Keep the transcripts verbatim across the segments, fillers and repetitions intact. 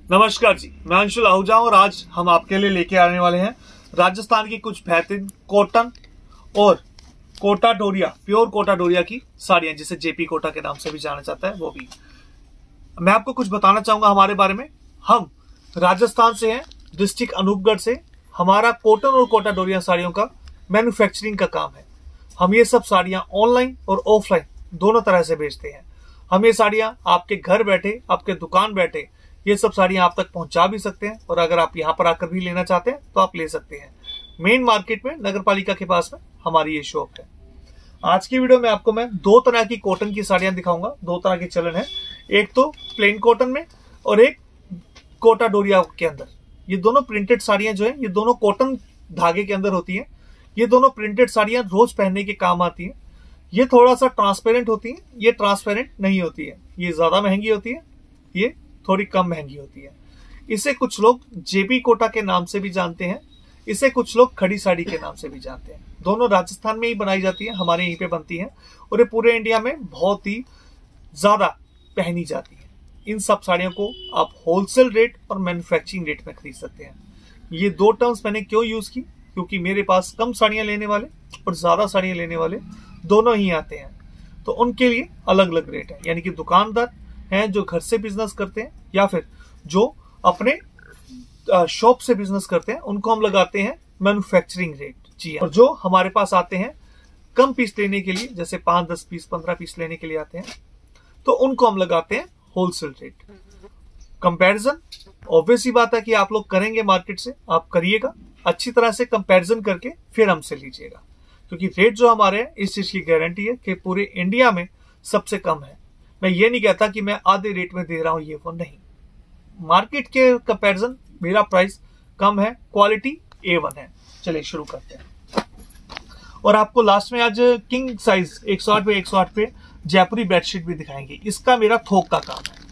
नमस्कार जी, मैं अंशुल आहूजा और आज हम आपके लिए लेके आने वाले हैं राजस्थान की कुछ बेहतरीन कॉटन और कोटा डोरिया, प्योर कोटा डोरिया की साड़ियां, जिसे जेपी कोटा के नाम से भी जाना जाता है। वो भी मैं आपको कुछ बताना चाहूंगा हमारे बारे में। हम राजस्थान से हैं, डिस्ट्रिक्ट अनूपगढ़ से। हमारा कॉटन और कोटा डोरिया साड़ियों का मैन्युफैक्चरिंग का काम है। हम ये सब साड़ियां ऑनलाइन और ऑफलाइन दोनों तरह से बेचते हैं। हम ये साड़ियां आपके घर बैठे, आपके दुकान बैठे, ये सब साड़ियां आप तक पहुंचा भी सकते हैं। और अगर आप यहां पर आकर भी लेना चाहते हैं तो आप ले सकते हैं। मेन मार्केट में, नगर पालिका के पास में हमारी ये शॉप है। आज की वीडियो में आपको मैं दो तरह की कॉटन की साड़ियां दिखाऊंगा। दो तरह के चलन है, एक तो प्लेन कॉटन में और एक कोटा डोरिया के अंदर। ये दोनों प्रिंटेड साड़ियां जो है, ये दोनों कॉटन धागे के अंदर होती है। ये दोनों प्रिंटेड साड़ियां रोज पहनने के काम आती है। ये थोड़ा सा ट्रांसपेरेंट होती है, ये ट्रांसपेरेंट नहीं होती है। ये ज्यादा महंगी होती है, ये थोड़ी कम महंगी होती है। इसे कुछ लोग जेपी कोटा के नाम से भी जानते हैं, इसे कुछ लोग खड़ी साड़ी के नाम से भी जानते हैं। दोनों राजस्थान में ही बनाई जाती है, हमारे यहीं पे बनती है और ये पूरे इंडिया में बहुत ही ज्यादा पहनी जाती है। इन सब साड़ियों को आप होलसेल रेट और मैन्युफैक्चरिंग रेट में खरीद सकते हैं। ये दो टर्म्स मैंने क्यों यूज की, क्योंकि मेरे पास कम साड़ियां लेने वाले और ज्यादा साड़ियां लेने वाले दोनों ही आते हैं, तो उनके लिए अलग अलग रेट है। यानी कि दुकानदार हैं जो घर से बिजनेस करते हैं या फिर जो अपने शॉप से बिजनेस करते हैं, उनको हम लगाते हैं मैन्युफैक्चरिंग रेट। जी, और जो हमारे पास आते हैं कम पीस लेने के लिए, जैसे पांच दस पीस पंद्रह पीस लेने के लिए आते हैं, तो उनको हम लगाते हैं होलसेल रेट। कंपैरिजन ऑब्वियस ही बात है कि आप लोग करेंगे मार्केट से, आप करिएगा अच्छी तरह से कंपैरिजन करके फिर हमसे लीजिएगा, क्योंकि रेट जो हमारे हैं इस चीज की गारंटी है कि पूरे इंडिया में सबसे कम है। मैं ये नहीं कहता कि मैं आधे रेट में दे रहा हूं, ये वो नहीं। मार्केट के कंपैरिजन मेरा प्राइस कम है, क्वालिटी ए वन है। चलिए शुरू करते हैं। और आपको लास्ट में आज किंग साइज एक सौ आठ पे एक सौ आठ पे जयपुरी बेडशीट भी दिखाएंगे। इसका मेरा थोक का काम है,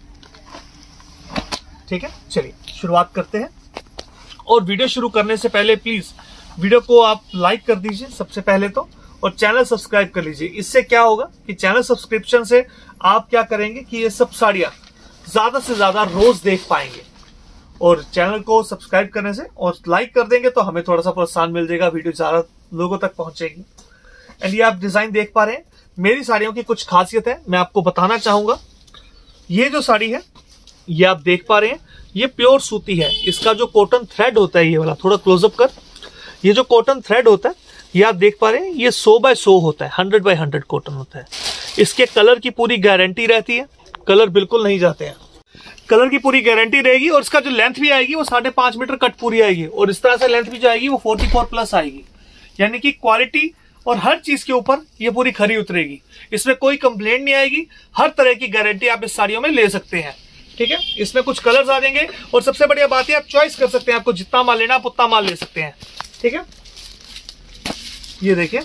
ठीक है। चलिए शुरुआत करते हैं। और वीडियो शुरू करने से पहले प्लीज वीडियो को आप लाइक कर दीजिए सबसे पहले तो, और चैनल सब्सक्राइब कर लीजिए। इससे क्या होगा कि चैनल सब्सक्रिप्शन से आप क्या करेंगे कि ये सब साड़ियां ज्यादा से ज्यादा रोज देख पाएंगे। और चैनल को सब्सक्राइब करने से और लाइक कर देंगे तो हमें थोड़ा सा प्रोत्साहन मिल जाएगा, वीडियो ज्यादा लोगों तक पहुंचेगी। एंड ये आप डिजाइन देख पा रहे हैं, मेरी साड़ियों की कुछ खासियत है मैं आपको बताना चाहूंगा। ये जो साड़ी है ये आप देख पा रहे हैं, ये प्योर सूती है। इसका जो कॉटन थ्रेड होता है, ये वाला थोड़ा क्लोजअप कर, ये जो कॉटन थ्रेड होता है ये आप देख पा रहे हैं, ये सौ बाय सौ होता है, हंड्रेड बाय हंड्रेड कॉटन होता है। इसके कलर की पूरी गारंटी रहती है, कलर बिल्कुल नहीं जाते हैं, कलर की पूरी गारंटी रहेगी। और इसका जो लेंथ भी आएगी वो साढ़े पांच मीटर कट पूरी आएगी, और इस तरह से लेंथ भी जो आएगी वो फोर्टी फोर प्लस आएगी। यानी कि क्वालिटी और हर चीज के ऊपर ये पूरी खरी उतरेगी, इसमें कोई कंप्लेंट नहीं आएगी। हर तरह की गारंटी आप इस साड़ियों में ले सकते हैं, ठीक है। इसमें कुछ कलर्स आ जाएंगे, और सबसे बढ़िया बात है आप चॉइस कर सकते हैं, आपको जितना माल लेना आप उतना माल ले सकते हैं, ठीक है। ये देखिए,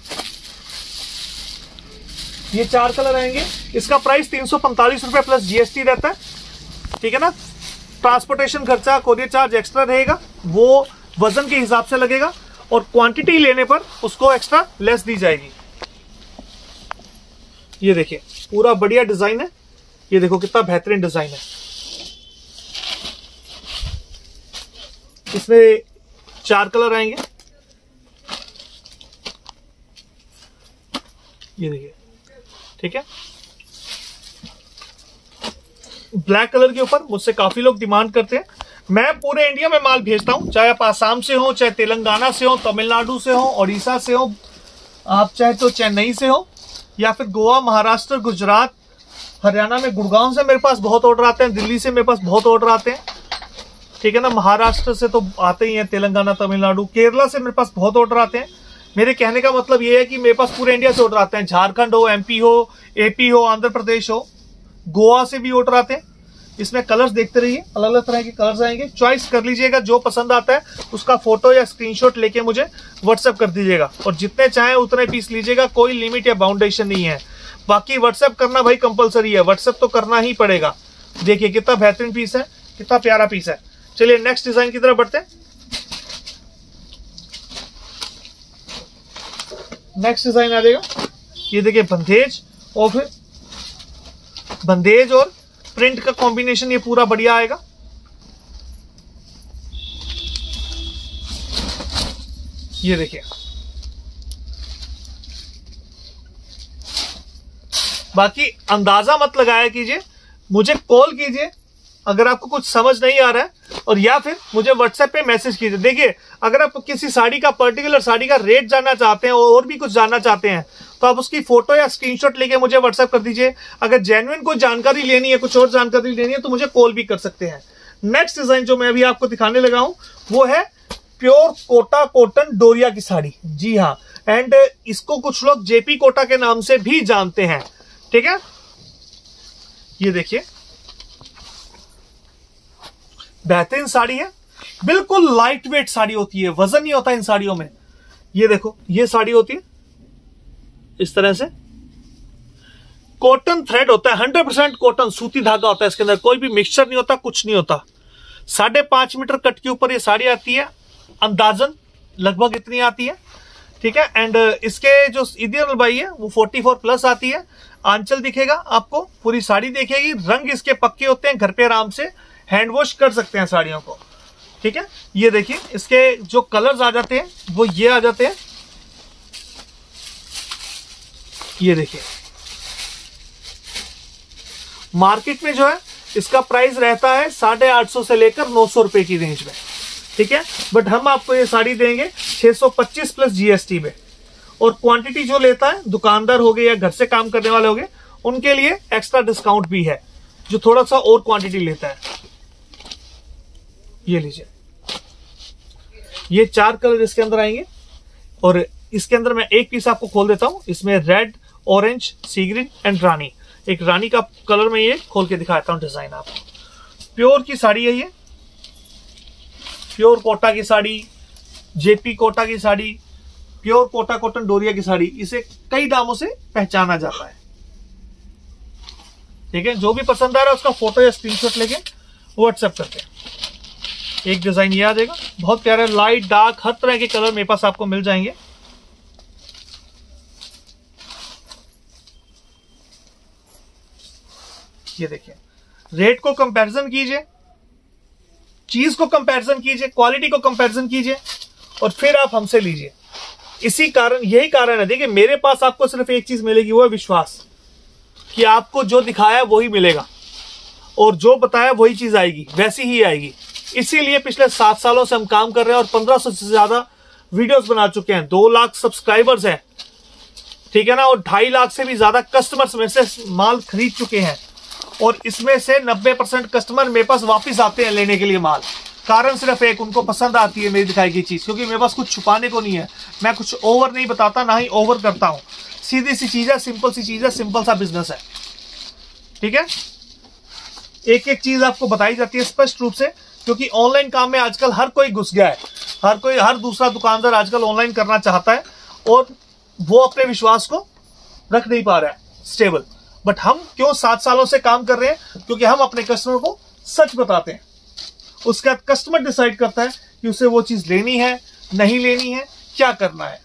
ये चार कलर आएंगे। इसका प्राइस तीन सौ पैंतालीस रुपए प्लस जीएसटी रहता है, ठीक है ना। ट्रांसपोर्टेशन खर्चा, कोरियर चार्ज एक्स्ट्रा रहेगा, वो वजन के हिसाब से लगेगा, और क्वांटिटी लेने पर उसको एक्स्ट्रा लेस दी जाएगी। ये देखिए पूरा बढ़िया डिजाइन है, ये देखो कितना बेहतरीन डिजाइन है। इसमें चार कलर आएंगे, ये देखिए, ठीक है। ब्लैक कलर के ऊपर मुझसे काफी लोग डिमांड करते हैं। मैं पूरे इंडिया में माल भेजता हूं, चाहे आप आसाम से हो, चाहे तेलंगाना से हो, तमिलनाडु से हो, ओडिशा से हो, आप चाहे तो चेन्नई से हो, या फिर गोवा, महाराष्ट्र, गुजरात, हरियाणा में गुड़गांव से मेरे पास बहुत ऑर्डर आते हैं, दिल्ली से मेरे पास बहुत ऑर्डर आते हैं, ठीक है ना। महाराष्ट्र से तो आते ही हैं, तेलंगाना, तमिलनाडु, केरला से मेरे पास बहुत ऑर्डर आते हैं। मेरे कहने का मतलब ये है कि मेरे पास पूरे इंडिया से ऑर्डर आते हैं। झारखंड हो, एमपी हो, एपी हो, आंध्र प्रदेश हो, गोवा से भी ऑर्डर आते हैं। इसमें कलर्स देखते रहिए, अलग अलग तरह के कलर्स आएंगे, चॉइस कर लीजिएगा। जो पसंद आता है उसका फोटो या स्क्रीनशॉट लेके मुझे व्हाट्सएप कर दीजिएगा, और जितने चाहें उतने पीस लीजिएगा, कोई लिमिट या बाउंडेशन नहीं है। बाकी व्हाट्सएप करना भाई कंपलसरी है, व्हाट्सएप तो करना ही पड़ेगा। देखिए कितना बेहतरीन पीस है, कितना प्यारा पीस है। चलिए नेक्स्ट डिजाइन की तरफ बढ़ते हैं। नेक्स्ट डिजाइन आ जाएगा, ये देखिए बंदेज, और फिर बंदेज और प्रिंट का कॉम्बिनेशन ये पूरा बढ़िया आएगा। ये देखिए, बाकी अंदाजा मत लगाया कीजिए, मुझे कॉल कीजिए अगर आपको कुछ समझ नहीं आ रहा है, और या फिर मुझे व्हाट्सएप पे मैसेज कीजिए। देखिए, अगर आप किसी साड़ी का पर्टिकुलर साड़ी का रेट जानना चाहते हैं और भी कुछ जानना चाहते हैं तो आप उसकी फोटो या स्क्रीनशॉट लेके मुझे व्हाट्सएप कर दीजिए। अगर जेन्युइन कोई जानकारी लेनी है, कुछ और जानकारी लेनी है, तो मुझे कॉल भी कर सकते हैं। नेक्स्ट डिजाइन जो मैं अभी आपको दिखाने लगा हूं वो है प्योर कोटा कॉटन डोरिया की साड़ी। जी हाँ, एंड इसको कुछ लोग जेपी कोटा के नाम से भी जानते हैं। ठीक है, ये देखिए, बेहतरीन साड़ी है, बिल्कुल लाइट वेट साड़ी होती है, वजन नहीं होता इन साड़ियों में। ये देखो, ये साड़ी होती है इस तरह से, कॉटन थ्रेड होता है, हंड्रेड परसेंट कॉटन, सूती धागा होता है इसके अंदर, कोई भी मिक्सचर नहीं होता, कुछ नहीं होता। साढ़े पांच मीटर कट के ऊपर ये साड़ी आती है, अंदाजन लगभग इतनी आती है। ठीक है, एंड इसके जो इधर लंबाई है वो चौवालीस प्लस आती है। आंचल दिखेगा आपको, पूरी साड़ी देखेगी, रंग इसके पक्के होते हैं, घर पे आराम से हैंड वॉश कर सकते हैं साड़ियों को। ठीक है, ये देखिए, इसके जो कलर्स आ जाते हैं वो ये आ जाते हैं, ये देखिए। मार्केट में जो है इसका प्राइस रहता है साढ़े आठ सौ से लेकर नौ सौ रुपए की रेंज में। ठीक है, बट हम आपको ये साड़ी देंगे छह सौ पच्चीस प्लस जीएसटी में, और क्वांटिटी जो लेता है, दुकानदार हो गए या घर से काम करने वाले हो गए, उनके लिए एक्स्ट्रा डिस्काउंट भी है, जो थोड़ा सा और क्वांटिटी लेता है। ये लीजिए, ये चार कलर इसके अंदर आएंगे, और इसके अंदर मैं एक पीस आपको खोल देता हूं। इसमें red, orange, sea green and रानी, एक रानी का कलर में ये खोल के दिखाता हूं डिजाइन आपको। प्योर की साड़ी है ये, प्योर कोटा की साड़ी, जेपी कोटा की साड़ी, प्योर कोटा कॉटन डोरिया की साड़ी, इसे कई नामों से पहचाना जाता है। ठीक है, जो भी पसंद आ रहा है उसका फोटो या स्क्रीनशॉट लेके व्हाट्सएप करते हैं। एक डिजाइन ये आ जाएगा, बहुत प्यारा, लाइट डार्क हर तरह के कलर मेरे पास आपको मिल जाएंगे। ये देखिए, रेट को कंपैरिजन कीजिए, चीज को कंपैरिजन कीजिए, क्वालिटी को कंपैरिजन कीजिए, और फिर आप हमसे लीजिए। इसी कारण, यही कारण है, देखिए मेरे पास आपको सिर्फ एक चीज मिलेगी, वो है विश्वास, कि आपको जो दिखाया वही मिलेगा, और जो बताया वही चीज आएगी, वैसी ही आएगी। इसीलिए पिछले सात सालों से हम काम कर रहे हैं और पंद्रह सौ से ज्यादा वीडियोस बना चुके हैं, दो लाख सब्सक्राइबर्स हैं। ठीक है ना, और ढाई लाख से भी ज्यादा कस्टमर्स में से माल खरीद चुके हैं, और इसमें से नब्बे परसेंट कस्टमर मेरे पास वापस आते हैं लेने के लिए माल। कारण सिर्फ एक, उनको पसंद आती है मेरी दिखाई गई चीज, क्योंकि मेरे पास कुछ छुपाने को नहीं है, मैं कुछ ओवर नहीं बताता, ना ही ओवर करता हूं। सीधी सी चीज है, सिंपल सी चीज है, सिंपल सा बिजनेस है। ठीक है, एक एक चीज आपको बताई जाती है स्पष्ट रूप से, क्योंकि ऑनलाइन काम में आजकल हर कोई घुस गया है, हर कोई, हर दूसरा दुकानदार आजकल ऑनलाइन करना चाहता है, और वो अपने विश्वास को रख नहीं पा रहा है स्टेबल। बट हम क्यों सात सालों से काम कर रहे हैं? क्योंकि हम अपने कस्टमर को सच बताते हैं, उसके बाद कस्टमर डिसाइड करता है कि उसे वो चीज लेनी है, नहीं लेनी है, क्या करना है।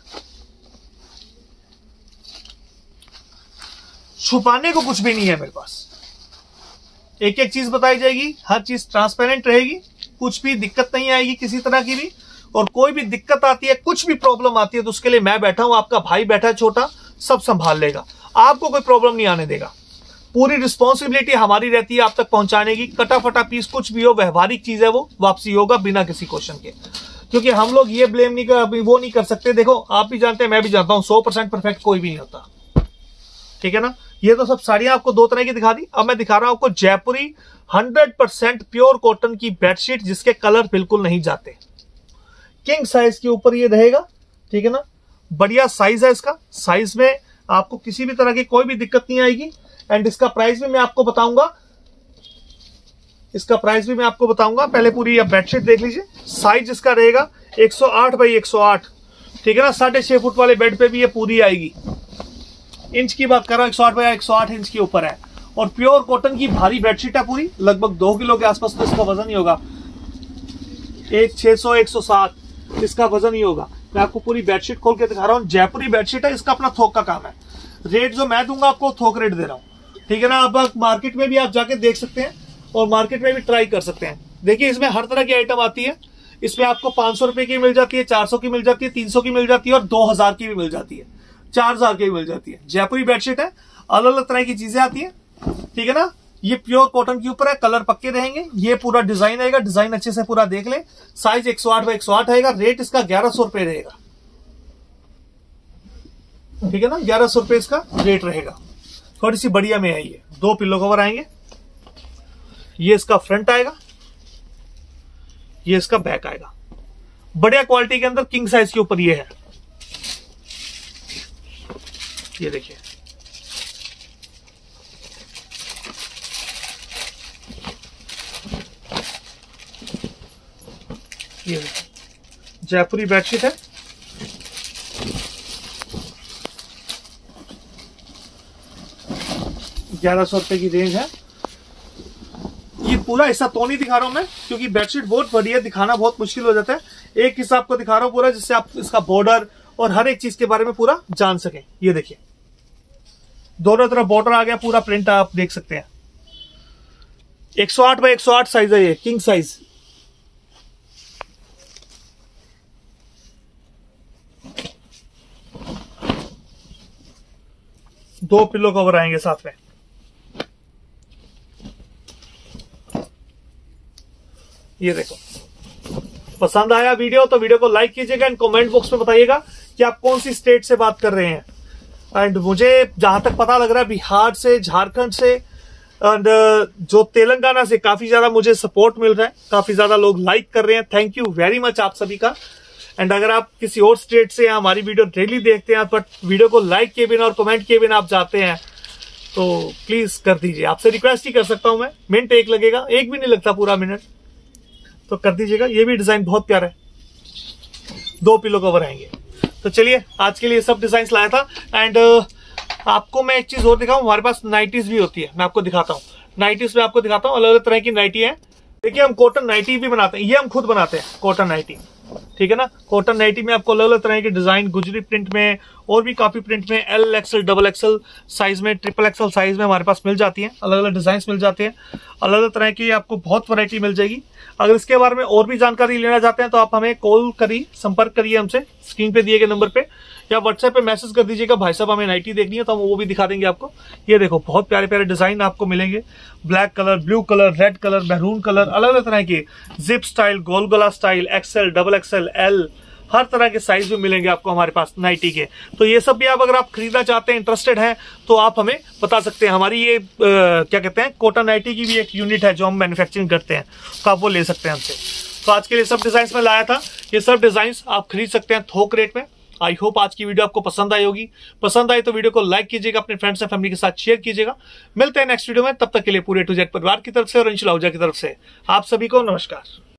छुपाने को कुछ भी नहीं है मेरे पास, एक एक चीज बताई जाएगी, हर चीज ट्रांसपेरेंट रहेगी, कुछ भी दिक्कत नहीं आएगी किसी तरह की भी। और कोई भी दिक्कत आती है, कुछ भी प्रॉब्लम आती है, तो उसके लिए मैं बैठा हूं, आपका भाई बैठा है छोटा, सब संभाल लेगा, आपको कोई प्रॉब्लम नहीं आने देगा। पूरी रिस्पॉन्सिबिलिटी हमारी रहती है आप तक पहुंचाने की। कटा फटा पीस कुछ भी हो, व्यवहारिक चीज है, वो वापसी होगा बिना किसी क्वेश्चन के, क्योंकि हम लोग ये ब्लेम नहीं कर, वो नहीं कर सकते। देखो, आप भी जानते हैं, मैं भी जानता हूं, सौ परसेंट परफेक्ट कोई भी नहीं होता। ठीक है ना, ये तो सब साड़ियां आपको दो तरह की दिखा दी। अब मैं दिखा रहा हूं आपको जयपुरी हंड्रेड परसेंट प्योर कॉटन की बेडशीट, जिसके कलर बिल्कुल नहीं जाते। किंग साइज के ऊपर ये रहेगा। ठीक है ना, बढ़िया साइज है इसका, साइज में आपको किसी भी तरह की कोई भी दिक्कत नहीं आएगी। एंड इसका प्राइस भी मैं आपको बताऊंगा, इसका प्राइस भी मैं आपको बताऊंगा। पहले पूरी आप बेडशीट देख लीजिए। साइज इसका रहेगा एक सौ आठ बाई एक सौ आठ। ठीक है ना, साढ़े छह फुट वाले बेड पे भी ये पूरी आएगी। इंच की बात कर रहा हूं, एक सौ आठ बाई एक सौ आठ इंच के ऊपर है, और प्योर कॉटन की भारी बेडशीट है पूरी, लगभग दो किलो के आसपास तो इसका वजन ही होगा। एक छह सौ एक सौ सात इसका वजन ही होगा। मैं आपको पूरी बेडशीट खोल के दिखा रहा हूँ। जयपुरी बेडशीट है, इसका अपना थोक का काम है। रेट जो मैं दूंगा आपको थोक रेट दे रहा हूँ। ठीक है ना, आप मार्केट में भी आप जाके देख सकते हैं, और मार्केट में भी ट्राई कर सकते हैं। देखिए, इसमें हर तरह की आइटम आती है। इसमें आपको पांच सौ रुपए की मिल जाती है, चार सौ की मिल जाती है, तीन सौ की मिल जाती है और दो हजार की भी मिल जाती है, चार हजार की भी मिल जाती है। जयपुरी बेडशीट है, अलग अलग तरह की चीजें आती है, ठीक है ना। ये प्योर कॉटन के ऊपर है, कलर पक्के रहेंगे। ये पूरा डिजाइन आएगा, डिजाइन अच्छे से पूरा देख ले। साइज एक सौ आठ बाई एक सौ आठ रहेगा। रेट इसका ग्यारह सौ रुपए रहेगा, ठीक है ना, ग्यारह सौ रुपए इसका रेट रहेगा। थोड़ी सी बढ़िया में है ये। दो पिल्लो कवर आएंगे, ये इसका फ्रंट आएगा, ये इसका बैक आएगा। बढ़िया क्वालिटी के अंदर किंग साइज के ऊपर ये है, ये देखिए। ये देखिए जयपुरी बेडशीट है, ग्यारह सौ रुपए की रेंज है। ये पूरा हिस्सा तो नहीं दिखा रहा हूं मैं, क्योंकि बेडशीट बहुत बढ़िया, दिखाना बहुत मुश्किल हो जाता है। एक हिस्सा आपको दिखा रहा हूं पूरा, जिससे आप इसका बॉर्डर और हर एक चीज के बारे में पूरा जान सकें। ये देखिए दोनों तरफ बॉर्डर आ गया, पूरा प्रिंट आप देख सकते हैं। एक सौ आठ बाई एक सौ आठ साइज है ये, किंग साइज। दो पिलो कवर आएंगे साथ में। ये देखो, पसंद आया वीडियो तो वीडियो को लाइक कीजिएगा एंड कमेंट बॉक्स में बताइएगा कि आप कौन सी स्टेट से बात कर रहे हैं। एंड मुझे जहां तक पता लग रहा है बिहार से, झारखंड से एंड जो तेलंगाना से काफी ज्यादा मुझे सपोर्ट मिल रहा है, काफी ज्यादा लोग लाइक कर रहे हैं। थैंक यू वेरी मच आप सभी का। एंड अगर आप किसी और स्टेट से हमारी वीडियो डेली देखते हैं बट वीडियो को लाइक किए बिना और कमेंट किए बिना आप जाते हैं तो प्लीज कर दीजिए। आपसे रिक्वेस्ट ही कर सकता हूं मैं। मिनट एक लगेगा, एक भी नहीं लगता पूरा मिनट, तो कर दीजिएगा। ये भी डिजाइन बहुत प्यारा है, दो पिलो कवर आएंगे। तो चलिए आज के लिए सब डिजाइन लाया था। एंड uh, आपको मैं एक चीज और दिखाऊं, हमारे पास नाइटीज भी होती है, मैं आपको दिखाता हूँ। नाइटीज में आपको दिखाता हूँ, अलग अलग तरह की नाइटी है। देखिए हम कॉटन नाइटी भी बनाते हैं, ये हम खुद बनाते हैं कॉटन नाइटी, ठीक है ना। कॉटन नाइटी में आपको अलग अलग तरह के डिजाइन, गुजरी प्रिंट में और भी काफी प्रिंट में, L XL, double XL size में, ट्रिपल एक्सएल साइज में हमारे पास मिल जाती है। अलग अलग डिजाइन मिल जाते हैं, अलग अलग तरह की आपको बहुत वैरायटी मिल जाएगी। अगर इसके बारे में और भी जानकारी लेना चाहते हैं तो आप हमें कॉल करिए, संपर्क करिए हमसे स्क्रीन पे दिए गए नंबर पे, या व्हाट्सएप पे मैसेज कर दीजिएगा, भाई साहब हमें नाइटी देखनी है, तो हम वो भी दिखा देंगे आपको। ये देखो बहुत प्यारे प्यारे डिजाइन आपको मिलेंगे, black colour, blue colour, red colour, maroon colour, अलग अलग तरह के, जिप स्टाइल, गोल गला style, XL, double XL, L, हर तरह के साइज में मिलेंगे आपको हमारे पास नाइटी के। तो ये सब भी आप अगर आप खरीदना चाहते हैं, इंटरेस्टेड हैं, तो आप हमें बता सकते हैं। हमारी ये आ, क्या कहते हैं, कॉटन नाइटी की भी एक यूनिट है जो हम मैन्युफैक्चरिंग करते हैं, तो आप वो ले सकते हैं हमसे। तो आज के लिए सब डिजाइन में लाया था, ये सब डिजाइन आप खरीद सकते हैं थोक रेट में। आई होप आज की वीडियो आपको पसंद आई होगी। पसंद आई तो वीडियो को लाइक कीजिएगा, अपने फ्रेंड्स एंड फैमिली के साथ शेयर कीजिएगा। मिलते हैं नेक्स्ट वीडियो में, तब तक के लिए पूरे टू जेड परिवार की तरफ से और अंशुल आहूजा की तरफ से आप सभी को नमस्कार।